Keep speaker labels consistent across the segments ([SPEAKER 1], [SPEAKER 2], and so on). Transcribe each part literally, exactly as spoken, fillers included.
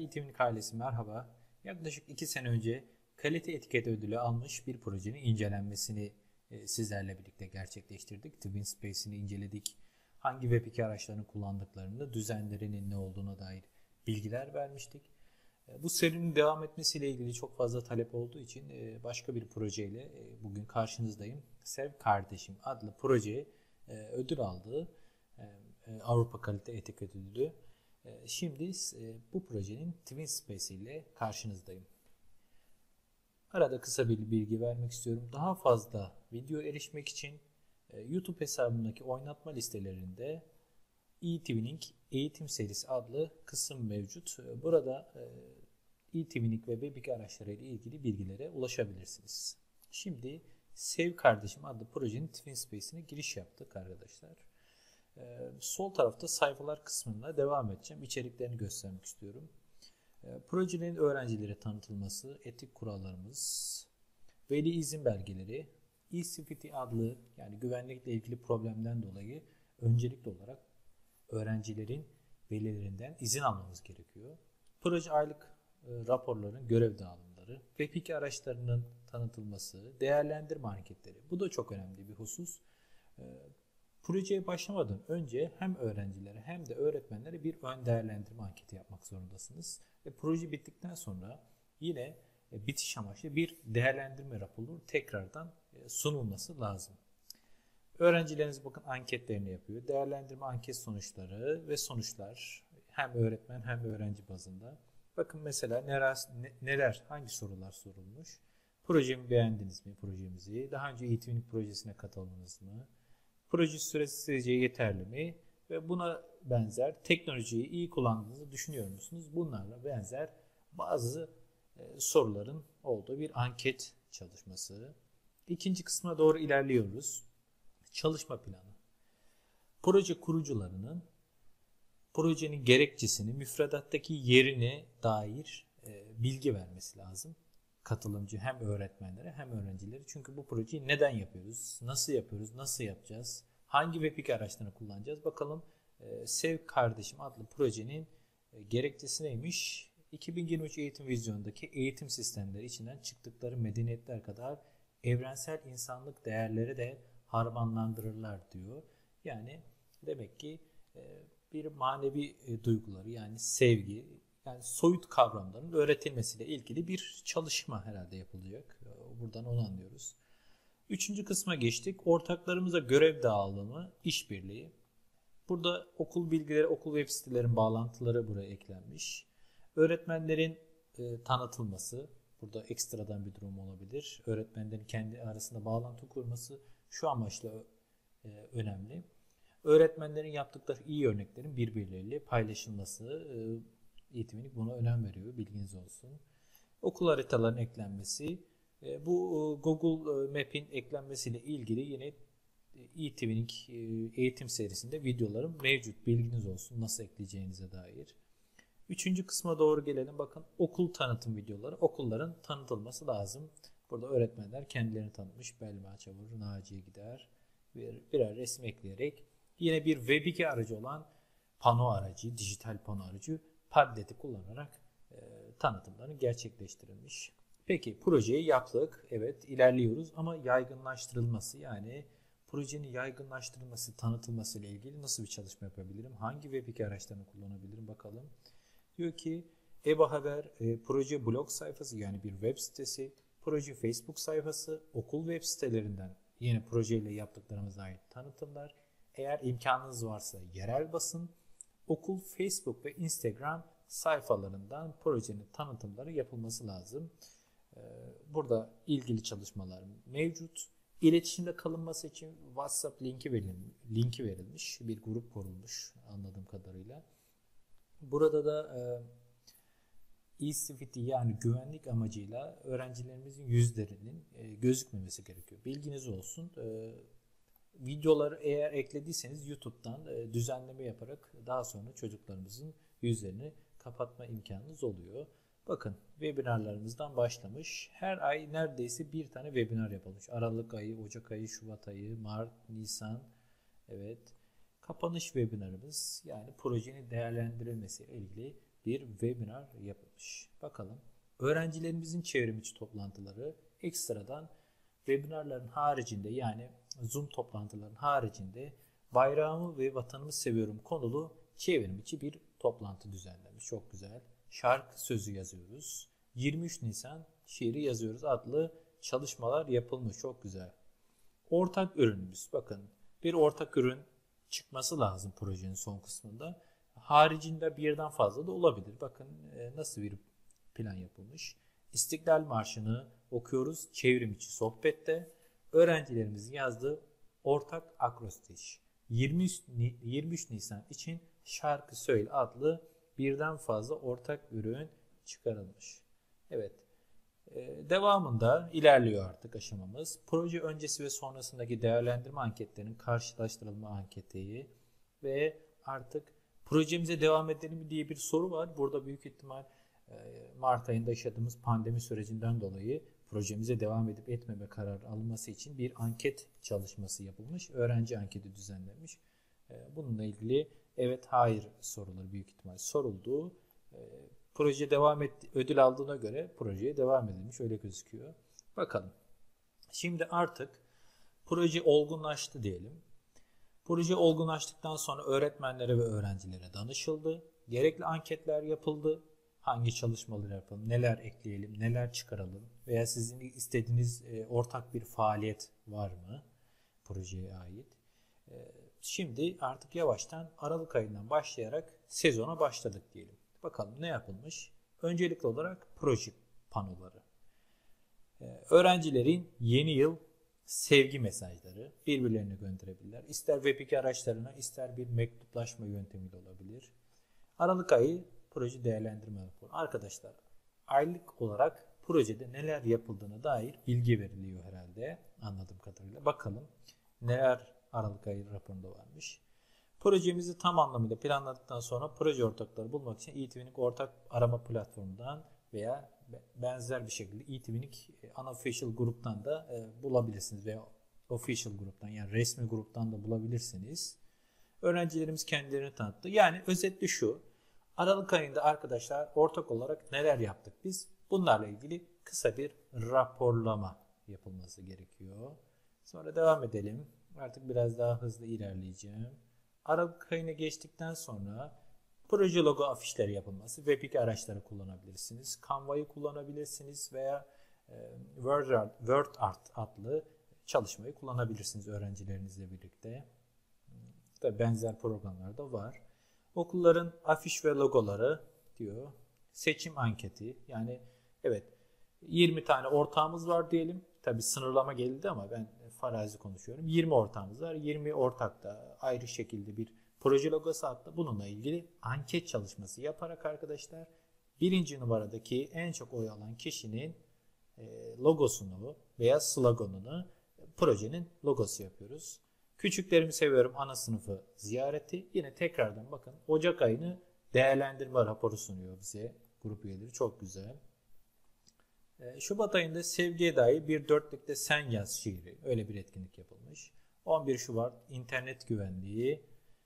[SPEAKER 1] eğitimlik ailesi merhaba. Yaklaşık iki sene önce kalite etiket ödülü almış bir projenin incelenmesini e, sizlerle birlikte gerçekleştirdik. TwinSpace'ini inceledik. Hangi web iki araçlarını kullandıklarını, düzenlerinin ne olduğuna dair bilgiler vermiştik. E, bu serinin devam etmesiyle ilgili çok fazla talep olduğu için e, başka bir projeyle e, bugün karşınızdayım. Sev Kardeşim adlı proje e, ödül aldığı e, e, Avrupa Kalite Etiket Ödülü. Şimdi bu projenin TwinSpace ile karşınızdayım. Arada kısa bir bilgi vermek istiyorum. Daha fazla video erişmek için YouTube hesabımdaki oynatma listelerinde eTwinning Eğitim Serisi adlı kısım mevcut. Burada eTwinning ve web iki araçları ile ilgili bilgilere ulaşabilirsiniz. Şimdi Sev Kardeşim adlı projenin TwinSpace'ine giriş yaptık arkadaşlar. Ee, sol tarafta sayfalar kısmına devam edeceğim. İçeriklerini göstermek istiyorum. Ee, projelerin öğrencilere tanıtılması, etik kurallarımız, veli izin belgeleri, e-safety adlı yani güvenlikle ilgili problemden dolayı öncelikli olarak öğrencilerin velilerinden izin almamız gerekiyor. Proje aylık e, raporların görev dağılımları, web iki araçlarının tanıtılması, değerlendirme anketleri. Bu da çok önemli bir husus. Ee, Projeye başlamadan önce hem öğrencilere hem de öğretmenlere bir ön değerlendirme anketi yapmak zorundasınız. Ve proje bittikten sonra yine bitiş amaçlı bir değerlendirme raporu tekrardan sunulması lazım. Öğrencileriniz bakın anketlerini yapıyor. Değerlendirme anket sonuçları ve sonuçlar hem öğretmen hem öğrenci bazında. Bakın mesela neler, neler hangi sorular sorulmuş? Projemi beğendiniz mi projemizi? Daha önce eğitimlik projesine katıldınız mı? Proje süresi sizce yeterli mi? Ve buna benzer teknolojiyi iyi kullandığınızı düşünüyor musunuz? Bunlarla benzer bazı e, soruların olduğu bir anket çalışması. İkinci kısma doğru ilerliyoruz. Çalışma planı. Proje kurucularının projenin gerekçesini, müfredattaki yerine dair e, bilgi vermesi lazım. Katılımcı hem öğretmenlere hem öğrencilere. Çünkü bu projeyi neden yapıyoruz? Nasıl yapıyoruz? Nasıl yapacağız? Hangi web iki araçlarını kullanacağız? Bakalım e, Sev Kardeşim adlı projenin e, gerekçesi neymiş? iki bin yirmi üç eğitim vizyonundaki eğitim sistemleri içinden çıktıkları medeniyetler kadar evrensel insanlık değerleri de harmanlandırırlar diyor. Yani demek ki e, bir manevi e, duyguları yani sevgi, yani soyut kavramların öğretilmesiyle ilgili bir çalışma herhalde yapılacak. Buradan onu anlıyoruz. Üçüncü kısma geçtik. Ortaklarımıza görev dağılımı, işbirliği. Burada okul bilgileri, okul web sitelerin bağlantıları buraya eklenmiş. Öğretmenlerin e, tanıtılması. Burada ekstradan bir durum olabilir. Öğretmenlerin kendi arasında bağlantı kurması şu amaçla e, önemli. Öğretmenlerin yaptıkları iyi örneklerin birbirleriyle paylaşılması. E, Eğitimlik buna önem veriyor. Bilginiz olsun. Okul haritalarının eklenmesi. Bu Google Map'in eklenmesiyle ilgili yine eTwinning eğitim serisinde videolarım mevcut. Bilginiz olsun nasıl ekleyeceğinize dair. Üçüncü kısma doğru gelelim. Bakın okul tanıtım videoları. Okulların tanıtılması lazım. Burada öğretmenler kendilerini tanıtmış. Belma Çavur, Naciye Gider. Bir, birer resim ekleyerek yine bir web iki aracı olan pano aracı, dijital pano aracı Padlet'i kullanarak e, tanıtımları gerçekleştirilmiş. Peki projeyi yaptık. Evet ilerliyoruz ama yaygınlaştırılması yani projenin yaygınlaştırılması, tanıtılması ile ilgili nasıl bir çalışma yapabilirim? Hangi web iki araçlarını kullanabilirim? Bakalım. Diyor ki EBA Haber e, proje blog sayfası yani bir web sitesi, proje Facebook sayfası, okul web sitelerinden yine projeyle yaptıklarımıza ait tanıtımlar. Eğer imkanınız varsa yerel basın, okul Facebook ve Instagram sayfalarından projenin tanıtımları yapılması lazım. Burada ilgili çalışmalar mevcut. İletişimde kalınması için WhatsApp linki verilmiş, linki verilmiş. Bir grup kurulmuş anladığım kadarıyla. Burada da e-safety yani güvenlik amacıyla öğrencilerimizin yüzlerinin gözükmemesi gerekiyor. Bilginiz olsun. Videoları eğer eklediyseniz YouTube'dan düzenleme yaparak daha sonra çocuklarımızın yüzlerini kapatma imkanınız oluyor. Bakın webinarlarımızdan başlamış. Her ay neredeyse bir tane webinar yapılmış. Aralık ayı, Ocak ayı, Şubat ayı, Mart, Nisan. Evet. Kapanış webinarımız yani projenin değerlendirilmesiyle ilgili bir webinar yapılmış. Bakalım. Öğrencilerimizin çevrimiçi toplantıları ekstradan webinarların haricinde, yani Zoom toplantıların haricinde bayrağımı ve vatanımı seviyorum konulu çevrimiçi bir toplantı düzenlenmiş. Çok güzel. Şarkı sözü yazıyoruz. yirmi üç Nisan şiiri yazıyoruz adlı çalışmalar yapılmış. Çok güzel. Ortak ürünümüz. Bakın, bir ortak ürün çıkması lazım projenin son kısmında. Haricinde birden fazla da olabilir. Bakın nasıl bir plan yapılmış. İstiklal Marşı'nı okuyoruz çevrimiçi sohbette. Öğrencilerimizin yazdığı ortak akrostiş. yirmi üç Nisan için Şarkı Söyle adlı birden fazla ortak ürün çıkarılmış. Evet. Devamında ilerliyor artık aşamamız. Proje öncesi ve sonrasındaki değerlendirme anketlerinin karşılaştırılma anketi ve artık projemize devam edelim diye bir soru var. Burada büyük ihtimal Mart ayında yaşadığımız pandemi sürecinden dolayı projemize devam edip etmeme kararı alınması için bir anket çalışması yapılmış. Öğrenci anketi düzenlenmiş. Bununla ilgili evet hayır soruları büyük ihtimal soruldu. Proje devam etti, ödül aldığına göre projeye devam edilmiş, öyle gözüküyor. Bakalım. Şimdi artık proje olgunlaştı diyelim. Proje olgunlaştıktan sonra öğretmenlere ve öğrencilere danışıldı. Gerekli anketler yapıldı. Hangi çalışmaları yapalım, neler ekleyelim, neler çıkaralım veya sizin istediğiniz ortak bir faaliyet var mı projeye ait? Şimdi artık yavaştan Aralık ayından başlayarak sezona başladık diyelim. Bakalım ne yapılmış? Öncelikli olarak proje panoları. Öğrencilerin yeni yıl sevgi mesajları birbirlerine gönderebilirler. İster web iki araçlarına, ister bir mektuplaşma yöntemiyle olabilir. Aralık ayı proje değerlendirme raporu. Arkadaşlar, aylık olarak projede neler yapıldığına dair bilgi veriliyor herhalde anladığım kadarıyla. Bakalım neler Aralık ayı raporunda varmış. Projemizi tam anlamıyla planladıktan sonra proje ortakları bulmak için eTwinning ortak arama platformundan veya benzer bir şekilde eTwinning Unofficial gruptan da e, bulabilirsiniz veya Official gruptan, yani resmi gruptan da bulabilirsiniz. Öğrencilerimiz kendilerini tanıttı. Yani özetle şu: Aralık ayında arkadaşlar ortak olarak neler yaptık biz? Bunlarla ilgili kısa bir raporlama yapılması gerekiyor. Sonra devam edelim. Artık biraz daha hızlı ilerleyeceğim. Aralık ayına geçtikten sonra proje logo afişleri yapılması. web iki araçları kullanabilirsiniz. Canva'yı kullanabilirsiniz veya Word Art, Word Art adlı çalışmayı kullanabilirsiniz öğrencilerinizle birlikte. Tabii benzer programlar da var. Okulların afiş ve logoları diyor. Seçim anketi. Yani evet, yirmi tane ortağımız var diyelim. Tabii sınırlama geldi ama ben farazi konuşuyorum. yirmi ortağımız var. yirmi ortakta ayrı şekilde bir proje logosu attı. Bununla ilgili anket çalışması yaparak arkadaşlar birinci numaradaki en çok oy alan kişinin logosunu veya sloganını projenin logosu yapıyoruz. Küçüklerimi seviyorum ana sınıfı ziyareti. Yine tekrardan bakın Ocak ayını değerlendirme raporu sunuyor bize grup üyeleri. Çok güzel. Şubat ayında sevgiye dair bir dörtlükte sen yaz şiiri. Öyle bir etkinlik yapılmış. on bir Şubat internet güvenliği,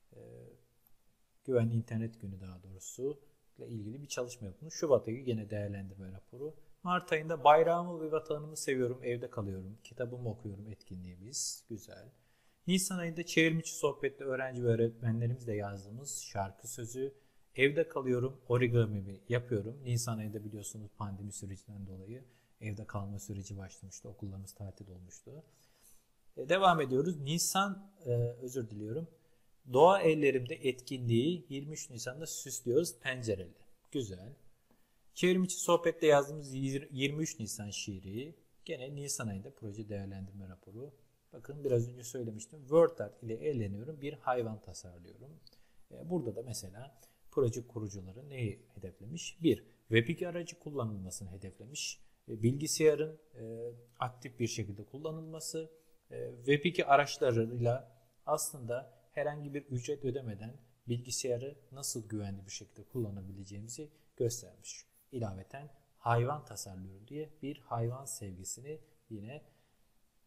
[SPEAKER 1] güvenli internet günü daha doğrusu ile ilgili bir çalışma yapılmış. Şubat ayı yine değerlendirme raporu. Mart ayında bayrağımı ve vatanımı seviyorum, evde kalıyorum, kitabımı okuyorum etkinliğimiz. Güzel. Nisan ayında çevrimiçi sohbette öğrenci ve öğretmenlerimizle yazdığımız şarkı sözü, evde kalıyorum, origami yapıyorum. Nisan ayında biliyorsunuz pandemi sürecinden dolayı evde kalma süreci başlamıştı. Okullarımız tatil olmuştu. E, devam ediyoruz. Nisan, e, özür diliyorum. Doğa ellerimde etkinliği yirmi üç Nisan'da süslüyoruz pencereli. Güzel. Çevrimiçi sohbette yazdığımız yirmi üç Nisan şiiri. Gene Nisan ayında proje değerlendirme raporu. Bakın biraz önce söylemiştim. Word Art ile eğleniyorum. Bir hayvan tasarlıyorum. E, burada da mesela proje kurucuları neyi hedeflemiş? Bir, web iki aracı kullanılmasını hedeflemiş. E, bilgisayarın e, aktif bir şekilde kullanılması. E, web iki araçlarıyla aslında herhangi bir ücret ödemeden bilgisayarı nasıl güvenli bir şekilde kullanabileceğimizi göstermiş. İlaveten hayvan tasarlıyorum diye bir hayvan sevgisini yine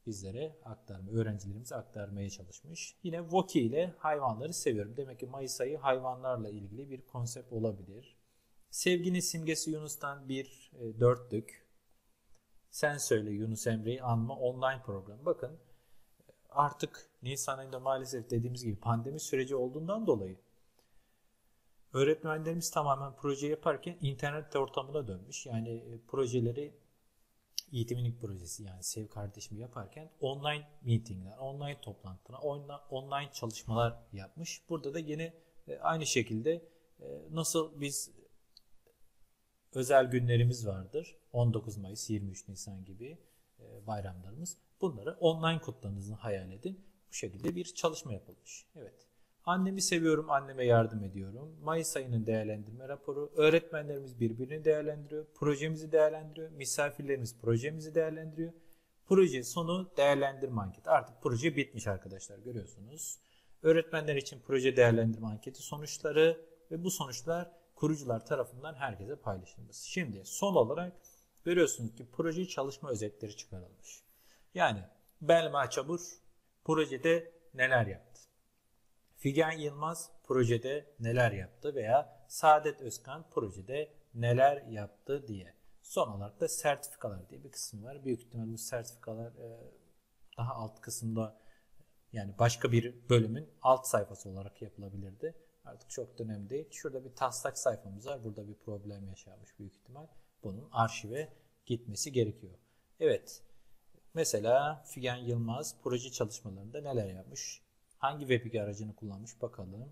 [SPEAKER 1] bizlere aktarma, öğrencilerimize aktarmaya çalışmış. Yine Woki ile hayvanları seviyorum. Demek ki Mayıs ayı hayvanlarla ilgili bir konsept olabilir. Sevginin simgesi Yunus'tan bir e, dörtlük. Sen söyle Yunus Emre'yi anma online program. Bakın artık Nisan ayında maalesef dediğimiz gibi pandemi süreci olduğundan dolayı öğretmenlerimiz tamamen proje yaparken internet ortamına dönmüş. Yani e, projeleri eğitimlik projesi yani Sev Kardeşimi yaparken online meetingler, online toplantılar, online çalışmalar yapmış. Burada da yine aynı şekilde nasıl biz özel günlerimiz vardır. on dokuz Mayıs, yirmi üç Nisan gibi bayramlarımız. Bunları online kutladığınızı hayal edin. Bu şekilde bir çalışma yapılmış. Evet. Annemi seviyorum, anneme yardım ediyorum. Mayıs ayının değerlendirme raporu. Öğretmenlerimiz birbirini değerlendiriyor. Projemizi değerlendiriyor. Misafirlerimiz projemizi değerlendiriyor. Proje sonu değerlendirme anketi. Artık proje bitmiş arkadaşlar, görüyorsunuz. Öğretmenler için proje değerlendirme anketi sonuçları ve bu sonuçlar kurucular tarafından herkese paylaşılması. Şimdi son olarak görüyorsunuz ki proje çalışma özetleri çıkarılmış. Yani Belma Çabur projede neler yaptı? Figen Yılmaz projede neler yaptı veya Saadet Özkan projede neler yaptı diye. Son olarak da sertifikalar diye bir kısım var. Büyük ihtimalle bu sertifikalar daha alt kısımda, yani başka bir bölümün alt sayfası olarak yapılabilirdi. Artık çok da önemli değil. Şurada bir taslak sayfamız var. Burada bir problem yaşanmış büyük ihtimal. Bunun arşive gitmesi gerekiyor. Evet. Mesela Figen Yılmaz proje çalışmalarında neler yapmış? Hangi web iki aracını kullanmış bakalım.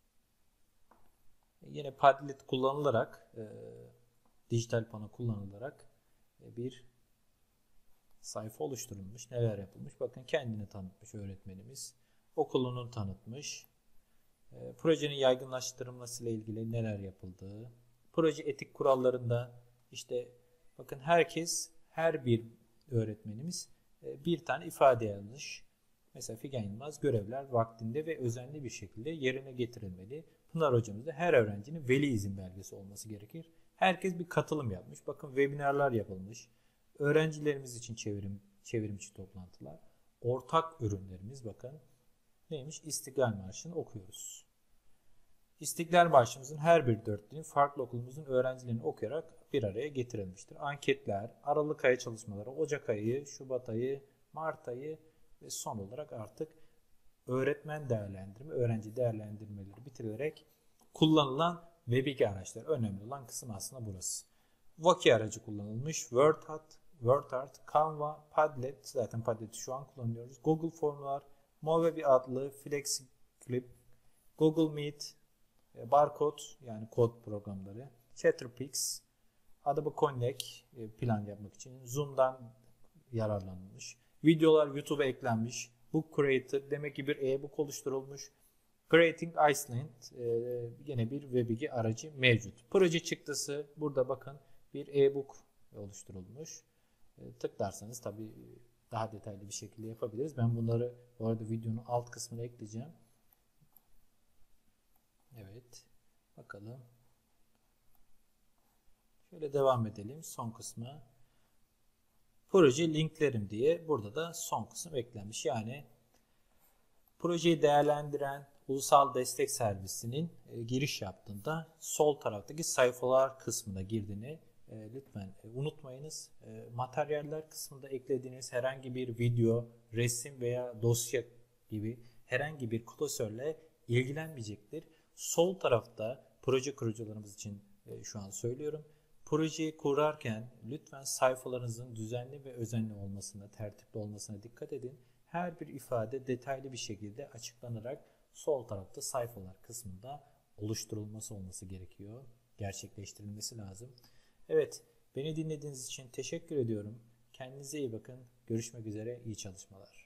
[SPEAKER 1] Yine Padlet kullanılarak, e, dijital pano kullanılarak e, bir sayfa oluşturulmuş. Neler yapılmış? Bakın kendini tanıtmış öğretmenimiz. Okulunu tanıtmış. E, projenin yaygınlaştırılması ile ilgili neler yapıldığı. Proje etik kurallarında işte bakın herkes, her bir öğretmenimiz e, bir tane ifade yazmış. Mesela Figen Yılmaz görevler vaktinde ve özenli bir şekilde yerine getirilmeli. Pınar hocamız da her öğrencinin veli izin belgesi olması gerekir. Herkes bir katılım yapmış. Bakın webinarlar yapılmış. Öğrencilerimiz için çevrim, çevrimçi toplantılar. Ortak ürünlerimiz bakın neymiş? İstiklal Marşı'nı okuyoruz. İstiklal Marşı'mızın her bir dörtlüğünü farklı okulumuzun öğrencilerini okuyarak bir araya getirilmiştir. Anketler, Aralık ayı çalışmaları, Ocak ayı, Şubat ayı, Mart ayı ve son olarak artık öğretmen değerlendirme, öğrenci değerlendirmeleri bitirilerek kullanılan web iki araçlar. Önemli olan kısım aslında burası. Woki aracı kullanılmış. WordArt, WordArt, Canva, Padlet, zaten Padlet'i şu an kullanıyoruz. Google Formlar, Movavi adlı FlexiClip, Google Meet, Barcode yani kod programları, Chatterpix, Adobe Connect plan yapmak için Zoom'dan yararlanılmış. Videolar YouTube'a eklenmiş. Book Creator demek ki bir e-book oluşturulmuş. Creating Iceland e, yine bir web iki aracı mevcut. Proje çıktısı burada bakın bir e-book oluşturulmuş. E, tıklarsanız tabii daha detaylı bir şekilde yapabiliriz. Ben bunları bu arada videonun alt kısmına ekleyeceğim. Evet. Bakalım. Şöyle devam edelim son kısmı. Proje linklerim diye burada da son kısım eklenmiş. Yani projeyi değerlendiren ulusal destek servisinin e, giriş yaptığında sol taraftaki sayfalar kısmına girdiğini e, lütfen e, unutmayınız. E, materyaller kısmında eklediğiniz herhangi bir video, resim veya dosya gibi herhangi bir klasörle ilgilenmeyecektir. Sol tarafta proje kurucularımız için e, şu an söylüyorum. Projeyi kurarken lütfen sayfalarınızın düzenli ve özenli olmasına, tertipli olmasına dikkat edin. Her bir ifade detaylı bir şekilde açıklanarak sol tarafta sayfalar kısmında oluşturulması olması gerekiyor. Gerçekleştirilmesi lazım. Evet, beni dinlediğiniz için teşekkür ediyorum. Kendinize iyi bakın. Görüşmek üzere, iyi çalışmalar.